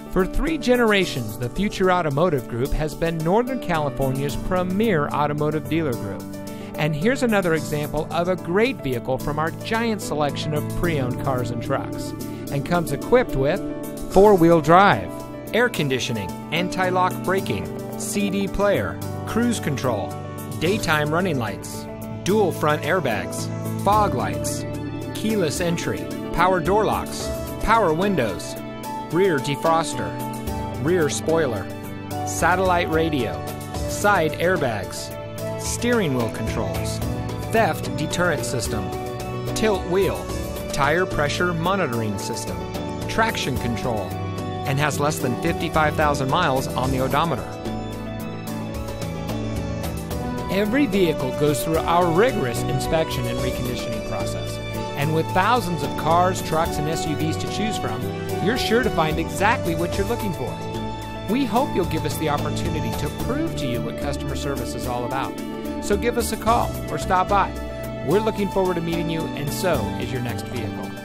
For 3 generations, the Future Automotive Group has been Northern California's premier automotive dealer group. And here's another example of a great vehicle from our giant selection of pre-owned cars and trucks. And comes equipped with 4-wheel drive, air conditioning, anti-lock braking, CD player, cruise control, daytime running lights, dual front airbags, fog lights, keyless entry, power door locks, power windows, rear defroster, rear spoiler, satellite radio, side airbags, steering wheel controls, theft deterrent system, tilt wheel, tire pressure monitoring system, traction control, and has less than 55,000 miles on the odometer. Every vehicle goes through our rigorous inspection and reconditioning process. And with thousands of cars, trucks, and SUVs to choose from, you're sure to find exactly what you're looking for. We hope you'll give us the opportunity to prove to you what customer service is all about. So give us a call or stop by. We're looking forward to meeting you, and so is your next vehicle.